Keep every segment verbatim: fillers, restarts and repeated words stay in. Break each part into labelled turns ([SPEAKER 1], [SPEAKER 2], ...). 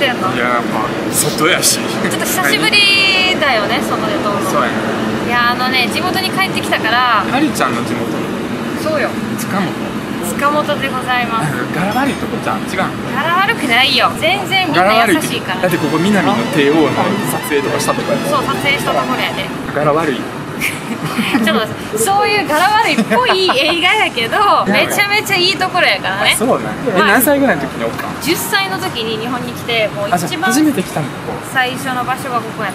[SPEAKER 1] てんの？
[SPEAKER 2] いや、まあ外やし。ち
[SPEAKER 1] ょっと久しぶりだよね、外で撮るの。
[SPEAKER 2] そうやね。
[SPEAKER 1] いや、あのね、地元に帰ってきたから。
[SPEAKER 2] はりちゃんの地元。
[SPEAKER 1] そうよ。
[SPEAKER 2] 塚本。
[SPEAKER 1] 塚本でございます。
[SPEAKER 2] 柄悪いとこちゃん、違う。
[SPEAKER 1] 柄悪くないよ。全然みんな優しいから。
[SPEAKER 2] だってここ南の帝王の撮影とかしたとこや。
[SPEAKER 1] そう、撮影したところやで。
[SPEAKER 2] 柄悪い。
[SPEAKER 1] ちょっとそういう柄悪いっぽい映画やけど、めちゃめちゃいいところやからね。
[SPEAKER 2] そうね。え、何歳ぐらいの時におったん？
[SPEAKER 1] じゅっさいの時に日本に来て、もう一番
[SPEAKER 2] 初めて来たの？
[SPEAKER 1] 最初の場所がここやった。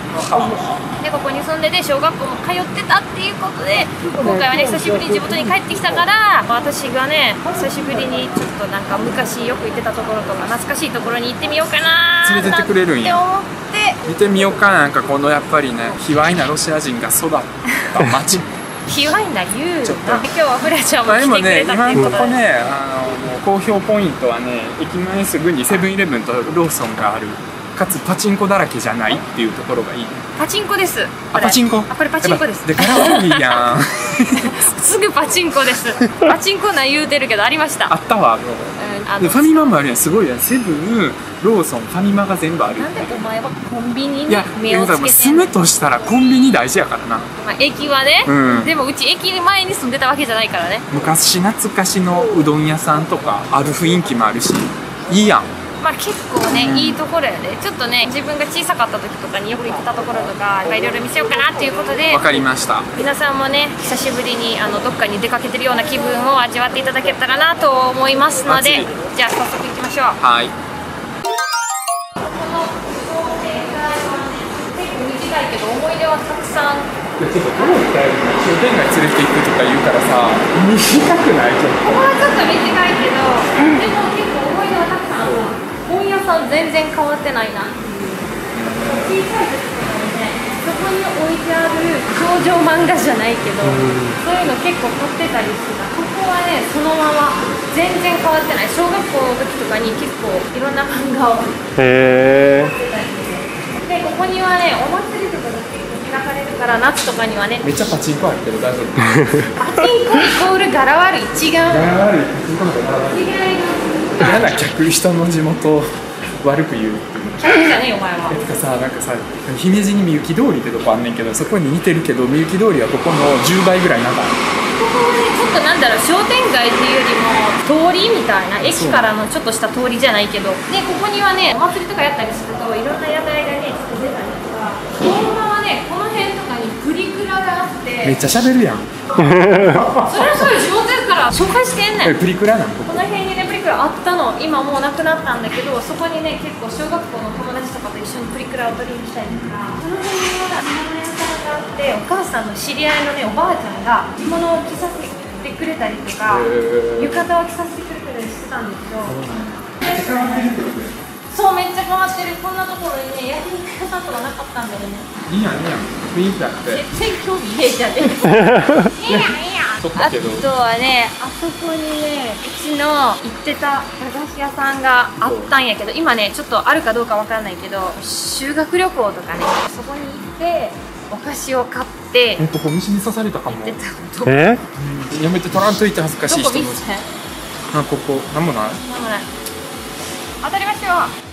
[SPEAKER 1] でここに住んでて小学校も通ってたっていうことで、今回はね久しぶりに地元に帰ってきたから、私がね久しぶりにちょっとなんか昔よく行ってたところとか懐かしいところに行ってみようかなー
[SPEAKER 2] 連れてってくれるんや
[SPEAKER 1] って思って
[SPEAKER 2] 見てみようかな。なんかこのやっぱりね卑猥なロシア人が育った街。
[SPEAKER 1] 卑猥な言うな。今日はフラちゃんも来てくれたっていうことで、
[SPEAKER 2] 今のとこね、あの好評ポイントはね、駅前すぐにセブンイレブンとローソンがある、かつパチンコだらけじゃないっていうところがいい。
[SPEAKER 1] パチンコです。
[SPEAKER 2] あ、パチンコ。
[SPEAKER 1] あ、これパチンコです。
[SPEAKER 2] で、柄悪いやん。
[SPEAKER 1] すぐパチンコです。パチンコな言うてるけどありました。
[SPEAKER 2] あったわ。でファミマもあるやん。すごいやん。セブン、ローソン、ファミマが全部ある。
[SPEAKER 1] なんでお前はコンビニに
[SPEAKER 2] いや、
[SPEAKER 1] 目をつけてんの？
[SPEAKER 2] 住むとしたらコンビニ大事やからな。
[SPEAKER 1] まあ駅はね、
[SPEAKER 2] うん、で
[SPEAKER 1] もうち駅前に住んでたわけじゃないからね。
[SPEAKER 2] 昔懐かしのうどん屋さんとかある雰囲気もあるし、いいやん。
[SPEAKER 1] まあ結構ね、うん、いいところやで。ちょっとね、自分が小さかった時とかによく行ってたところとかいろいろ見せようかなっていうことで。
[SPEAKER 2] わかりました。皆
[SPEAKER 1] さんもね久しぶりにあのどっかに出かけてるような気分を味わっていただけたらなと思いますので、じゃあ早速行きましょう。
[SPEAKER 2] はい。
[SPEAKER 1] この商店街はね結構短いけど思い出はたくさん。
[SPEAKER 2] いやちょっとどういったら商店街連れて行くとか言うからさ、短くない？ちょっと。
[SPEAKER 1] ここはちょっと短いけど、でも結構思い出はたくさんある。本屋さん全然変わってないな。小さい時とかにね、そこに置いてある少女漫画じゃないけど、そういうの結構買ってたりしてた。ここはね、そのまま全然変わってない。小学校の時とかに結構いろんな漫画を買ってたりして。で、ここにはね、お祭りとかが結構開かれるから、夏とかにはね。
[SPEAKER 2] めっちゃパチンコ入ってる。大丈夫？
[SPEAKER 1] パチンコイコール柄悪い。違う。
[SPEAKER 2] 柄悪い。パチンコの柄悪い。
[SPEAKER 1] 違います。
[SPEAKER 2] 嫌な客、人の地元を悪く言うっていう。
[SPEAKER 1] 客じゃねえよお前は。
[SPEAKER 2] えとかさ、なんかさ、姫路にみゆき通りってとこあんねんけど、そこに似てるけど、みゆき通りはここのじゅうばいぐらいなんか。
[SPEAKER 1] ここはね、ちょっとなんだろう、商店街っていうよりも通りみたいな、駅からのちょっとした通りじゃないけど、でここにはね、お祭りとかやったりするといろんな屋台がね、ちょっと出たりとか、このままね、この辺とかにプリクラがあって、
[SPEAKER 2] めっちゃ喋るやん。
[SPEAKER 1] それはそういう地元やから紹介してんねん。
[SPEAKER 2] プリクラなん？
[SPEAKER 1] この辺にねプリクラあったの。今もうなくなったんだけど、そこにね結構小学校の友達とかと一緒にプリクラを撮りに来たりとか、その辺には着物屋さんがあって、お母さんの知り合いのねおばあちゃんが着物を着させてくれたりとか、浴衣を着させてくれたりしてたんですよ。めっちゃ変わってるってことですか？そう、めっちゃ変わってる。こんなところにね焼肉屋さんとかなかったんだよね。いいやんいいやん、雰囲気あって。全然興味ねえじゃねえ。いいやんいいやん。あとはね、あそこにね、うちの行ってた駄菓子屋さんがあったんやけど、今ね、ちょっとあるかどうかわからないけど、修学旅行とかね、そこに行って、お菓子を買って、
[SPEAKER 2] え、ここ虫に刺されたかも。
[SPEAKER 1] え、
[SPEAKER 2] やめて、取らんといて恥ずかしい人も。あ、ここ、なんもない。
[SPEAKER 1] なんもない。当たりましょう。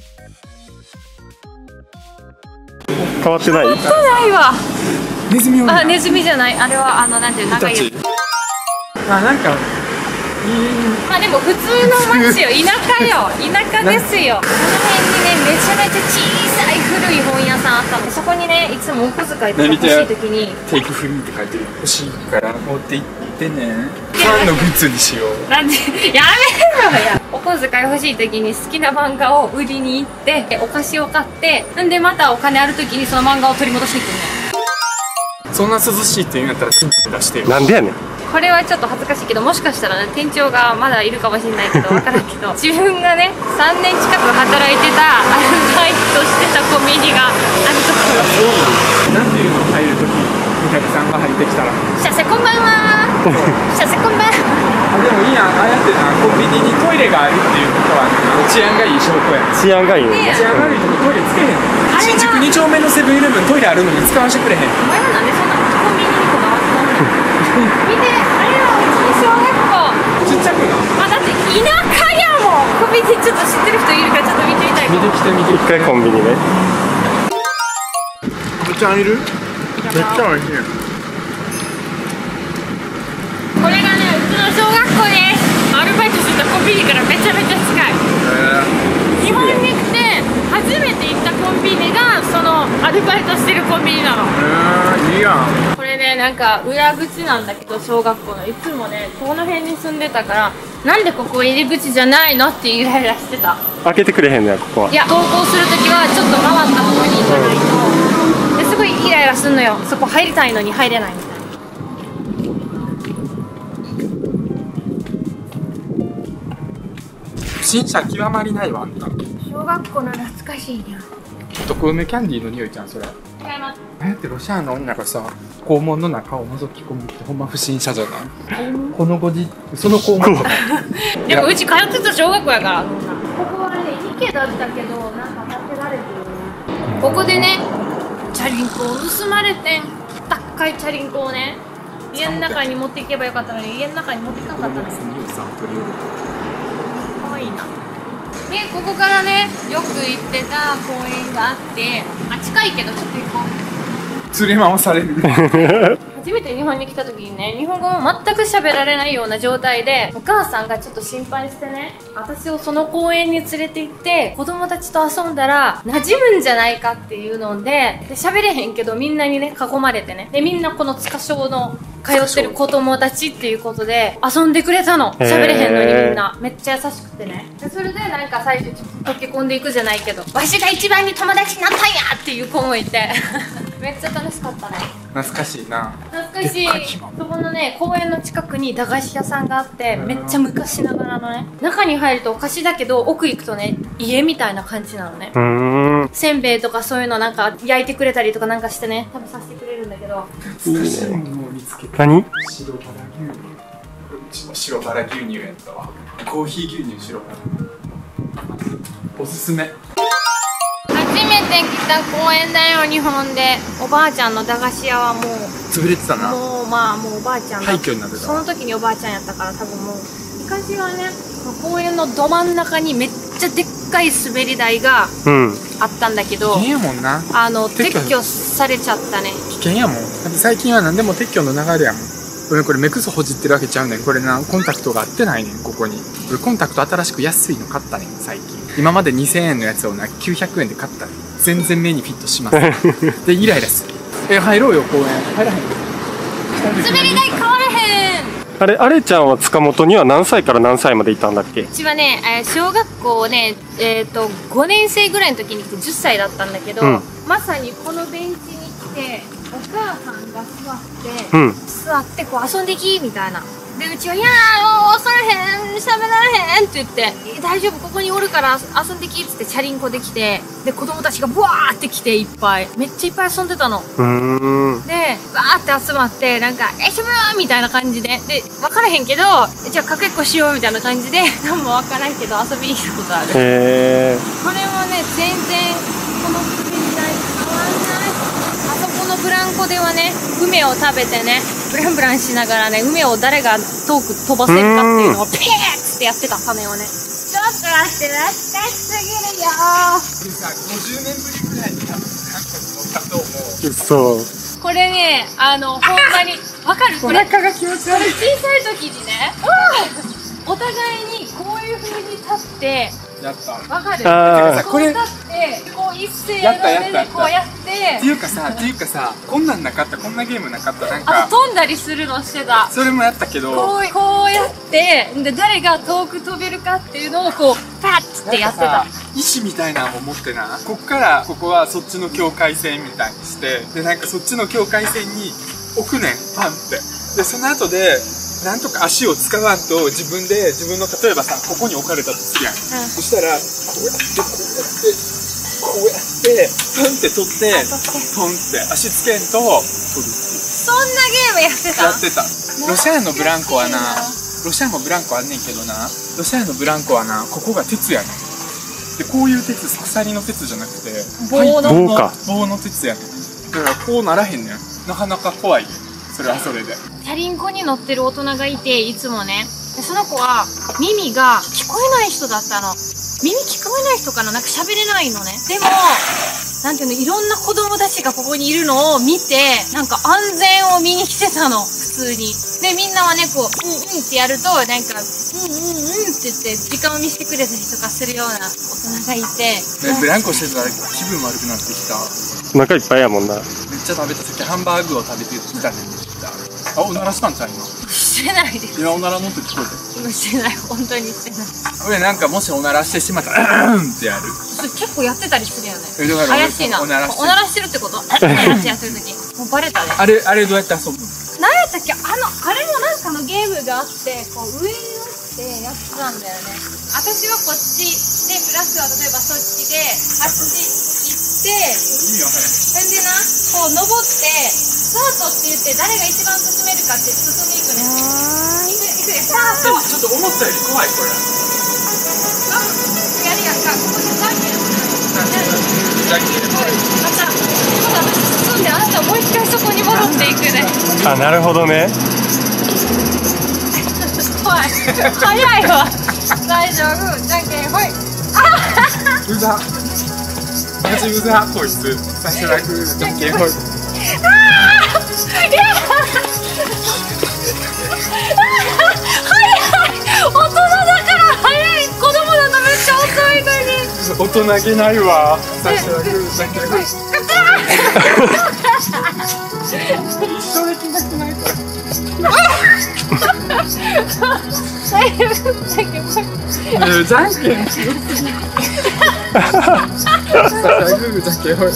[SPEAKER 3] 変わってない。
[SPEAKER 1] 変わってないわ。
[SPEAKER 2] ネズミおる。
[SPEAKER 1] あ、ネズミじゃない。あれはあのなんていう長いやつ。
[SPEAKER 2] あ、なんか。
[SPEAKER 1] まあでも普通の町よ、田舎よ、田舎ですよ。この辺にね、めちゃめちゃ小さい古い本屋さんあったので、そこにね、いつもお小遣いとか欲しい時に
[SPEAKER 2] テイクフリーって書いてる。欲しいから持って行ってね。ファンのグッズにしよう。
[SPEAKER 1] なんで、やめろや。お小遣い欲しい時に好きな漫画を売りに行って、お菓子を買って、んでまたお金ある時にその漫画を取り戻してくるね。
[SPEAKER 2] そんな涼しいって言うんやったら出してよ。
[SPEAKER 3] なんでやねん。
[SPEAKER 1] これはちょっと恥ずかしいけど、もしかしたら、ね、店長がまだいるかもしれないけど分からんけど、自分がねさんねん近く働いてたアルバイトしてたコンビニがあるところ。
[SPEAKER 2] なんていうの、入るときお客さんが入ってきたら
[SPEAKER 1] 「シャセこんばんは」「シャセこんばんは」。
[SPEAKER 2] あ、でもいいやん。ああやってな、コンビニにトイレがあるっていうことは、ね、治安がいい証拠やん。
[SPEAKER 3] 治安がいいね。
[SPEAKER 2] 治安が悪いとこトイレつけへん。新宿に丁目のセブンイレブントイレあるのに使わせてくれへん。
[SPEAKER 1] お前はなんでそんなコンビニにこだわってんの？見て、あれはうちの小学校
[SPEAKER 2] ちっちゃくな。
[SPEAKER 1] まあだって田舎やもん。コンビニちょっと知ってる人いるからちょっと見てみたい。
[SPEAKER 2] 見てきて見て
[SPEAKER 3] 一回コンビニね。
[SPEAKER 2] ぶちゃんいる？めっちゃ美味しい。
[SPEAKER 1] これがね、うちの小学校です。アルバイトしてたコンビニからめちゃめちゃ近い。日本に来て初めて行ったコンビニがそのアルバイトしてるコンビニなの。
[SPEAKER 2] へえ、いいやん。
[SPEAKER 1] これね、なんか裏口なんだけど、小学校のいつもねこの辺に住んでたから、なんでここ入り口じゃないのってイライラしてた。
[SPEAKER 3] 開けてくれへんのや、ここは。
[SPEAKER 1] いや、登校するときはちょっと回った方に行かないと、ですごいイライラするのよ。そこ入りたいのに入れないみたいな。
[SPEAKER 2] 不審者極まりないわ、あんた。
[SPEAKER 1] 小学校の懐かしいにゃ。
[SPEAKER 2] 毒梅キャンディーの匂いじゃん、それ。
[SPEAKER 1] 違います。
[SPEAKER 2] ああやってロシアの女がさ、校門の中を覗き込むってほんま不審者じゃない？このご時、その校門とか。
[SPEAKER 1] でもうち通ってた小学校やから。ここはね、池だったけど、なんか建てられてるね。ここでね、チャリンコを盗まれてん。高いチャリンコをね、家の中に持っていけばよかったのに、家の中に持っていかなかったんですよ。かわいいな。で、ここからね、よく行ってた公園があって、あ、近いけどちょっと行こう。
[SPEAKER 2] 連れ回される。
[SPEAKER 1] 初めて日本に来た時にね、日本語も全く喋られないような状態で、お母さんがちょっと心配してね、私をその公園に連れて行って子供たちと遊んだら馴染むんじゃないかっていうので、で喋れへんけどみんなにね囲まれてね、でみんなこの塚小の通ってる子供たちっていうことで遊んでくれたの。喋れへんのにみんなめっちゃ優しくてね。でそれでなんか最初ちょっと溶け込んでいくじゃないけど、わしが一番に友達になったんやっていう子もいてめっちゃ楽しかったね。
[SPEAKER 2] 懐かしいな。
[SPEAKER 1] 懐かしい。そこのね、公園の近くに駄菓子屋さんがあって、めっちゃ昔ながらのね、中に入るとお菓子だけど奥行くとね、家みたいな感じなのね。
[SPEAKER 3] うーん。
[SPEAKER 1] せんべいとかそういうのなんか焼いてくれたりとかなんかしてね、食べさせてくれるんだけど。
[SPEAKER 3] いいね。
[SPEAKER 2] 見つけた。
[SPEAKER 3] 何？
[SPEAKER 2] 白バラ牛乳。うちの白バラ牛乳やったわ。コーヒー牛乳白バラ。おすすめ。
[SPEAKER 1] 初めて来た公園だよ、日本で。おばあちゃんの駄菓子屋はもう
[SPEAKER 2] 潰れてたな。
[SPEAKER 1] もうまあもうおばあちゃんが
[SPEAKER 2] 廃墟になってた。
[SPEAKER 1] その時におばあちゃんやったから多分もう。昔はね、公園のど真ん中にめっちゃでっかい滑り台が
[SPEAKER 3] うん。
[SPEAKER 1] あったんだけど、
[SPEAKER 2] 危険やもんな。
[SPEAKER 1] あの
[SPEAKER 2] 撤去
[SPEAKER 1] 撤去されちゃったね。
[SPEAKER 2] 危険やもん。だって最近は何でも撤去の流れやもん。ごめん、これ目くそほじってるわけちゃうねん。これな、コンタクトが合ってないねん、ここに。これコンタクト新しく安いの買ったねん、最近。今までにせんえんのやつをな、きゅうひゃくえんで買ったねん。全然目にフィットしません。で、イライラする。え、入ろうよ、公園。入らへん。
[SPEAKER 1] 滑り台変わらへん。
[SPEAKER 3] あれ、あれちゃんは塚本には何歳から何歳までいたんだっけ？
[SPEAKER 1] うちはね、えー小学校ね、えっ、とごねん生ぐらいの時に来てじゅっさいだったんだけど、
[SPEAKER 3] うん
[SPEAKER 1] まさにこのベンチに来てお母さんが座って、
[SPEAKER 3] うん。
[SPEAKER 1] 座ってこう遊んできみたいな。でうちは「いやーもう恐れへん喋られへん」って言って「大丈夫ここにおるから遊んでき」っつってチャリンコで来て、で子供たちがブワーって来ていっぱいめっちゃいっぱい遊んでたの。
[SPEAKER 3] うーん。
[SPEAKER 1] でバーって集まってなんか「えしぶー」みたいな感じでで分からへんけどじゃあかけっこしようみたいな感じで何も分からんけど遊びに来たことある。
[SPEAKER 3] へえ。
[SPEAKER 1] これもね全然この滑り台変わんない。あそこのブランコではね梅を食べてねブランブランしながらね梅を誰が遠く飛ばせるかっていうのをピーッってやってた羽をね。ちょっと待って懐かしすぎるよー。
[SPEAKER 2] これさ、ごじゅうねんぶりくらいに多分なんかに乗ったと思う。
[SPEAKER 3] そう。
[SPEAKER 1] これねあのほんまにわかるこ
[SPEAKER 2] お
[SPEAKER 1] れ
[SPEAKER 2] 腹が気持ち
[SPEAKER 1] これ
[SPEAKER 2] 悪い。
[SPEAKER 1] 小さい時にねお互いにこういう風に立って
[SPEAKER 2] やった。
[SPEAKER 1] わかる
[SPEAKER 3] あー
[SPEAKER 1] こう立ってこう一斉の
[SPEAKER 2] やったやった
[SPEAKER 1] 目でこうやって
[SPEAKER 2] っていうかさ、っていうかさ、こんなんなかった、こんなゲームなかった、なん
[SPEAKER 1] あ
[SPEAKER 2] か
[SPEAKER 1] と飛んだりするのしてた。
[SPEAKER 2] それもやったけど、
[SPEAKER 1] こうこうやってで誰が遠く飛べるかっていうのをこうパッってやってた。
[SPEAKER 2] 石みたいなのを持ってな、こっからここはそっちの境界線みたいにして、でなんかそっちの境界線に置くねん、パンって。でその後でなんとか足を使わんと自分で自分の例えばさここに置かれたとするやん、うん、そしたらこうやってこうやってこうやってパンって取ってポンって足つけんと取る。
[SPEAKER 1] そんなゲームやってた
[SPEAKER 2] やってた。ロシアのブランコはな、ロシアもブランコあんねんけどな、ロシアのブランコはなここが鉄やねん。でこういう鉄、鎖の鉄じゃなくて
[SPEAKER 1] 棒の
[SPEAKER 3] 棒か
[SPEAKER 2] 棒の鉄やねん。だからこうならへんねん。なかなか怖い。それはそれで
[SPEAKER 1] チャリンコに乗ってる大人がいていつもね、でその子は耳が聞こえない人だったの。 耳聞こえない人かな、なんか喋れないのね。でもなんていうの、いろんな子供たちがここにいるのを見て、なんか安全を見に来てたの、普通に。でみんなはねこううんうんってやるとなんかうんうんうんって言って時間を見せてくれたりとかするような大人がいて、
[SPEAKER 2] ね、ブランコしてたら気分悪くなってきた。
[SPEAKER 3] お腹いっぱいやもんな。
[SPEAKER 2] めっちゃ食べた。さっきハンバーグを食べてきたね。あ、おならしたんちゃう今。
[SPEAKER 1] してないです。
[SPEAKER 2] 今おならのって聞こえ
[SPEAKER 1] 今してない、本当にしてない。
[SPEAKER 2] た。俺なんかもしおならしてしまったらうんってやる。
[SPEAKER 1] それ結構やってたりするよね。
[SPEAKER 2] えだから俺
[SPEAKER 1] 怪しいな。
[SPEAKER 2] おならしてる
[SPEAKER 1] おならしてるってこと？話やってる時もうバレたね。
[SPEAKER 2] あれあれどうやって遊ぶの？
[SPEAKER 1] 何やったっけ、あのあれもなんかのゲームがあって、こう上に乗ってやってたんだよね。私はこっちでプラスは例えばそっちであっち行って、
[SPEAKER 2] 意味わからない。
[SPEAKER 1] それでなこう登ってスタートって言って誰が一番進めるかって進んでいくね。いくいくでスタート。
[SPEAKER 2] ちょっと思ったより怖いこれ。
[SPEAKER 1] あ、やりやんか。ここでじゃんけんする。
[SPEAKER 2] じゃんけん。
[SPEAKER 1] またまた進んで、あなたもう一回そこに戻っていくね。
[SPEAKER 3] あ、なるほどね。
[SPEAKER 1] 怖い。早いわ。大丈夫。じゃんけんほい。
[SPEAKER 2] うざ。マジうざこいつ。最初だけじゃんけんほい。
[SPEAKER 1] ああ。いや。大人だから早い。子供だとめっちゃ遅いのに。
[SPEAKER 2] 大人げないわ。最初だけじゃんけんほい。一生できなくないから。
[SPEAKER 1] 大丈夫。じゃんけんほい。
[SPEAKER 2] じゃんけん強すぎ。最初グーじゃんけんほい。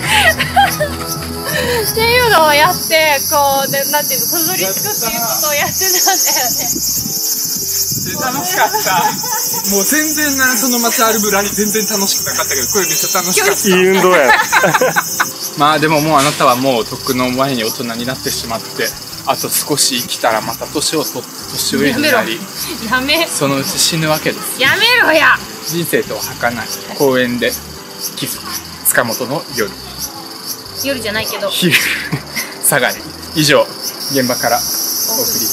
[SPEAKER 1] っていうのをやってこうでなんていうの、たどり着くっていうことをやってたんだよね。
[SPEAKER 2] 楽しかった。もう全然な、その街歩ぶらに全然楽しくなかったけど、これめっちゃ楽しかった。
[SPEAKER 3] いい運動や。
[SPEAKER 2] まあでももうあなたはもうとっくの前に大人になってしまって、あと少し生きたらまた年をと年上になり、
[SPEAKER 1] やめ
[SPEAKER 2] そのうち死ぬわけです。
[SPEAKER 1] やめろや。
[SPEAKER 2] 人生とは儚い公園で気づく塚本の夜。
[SPEAKER 1] 夜じゃないけど
[SPEAKER 2] 昼下がり。以上現場からお送り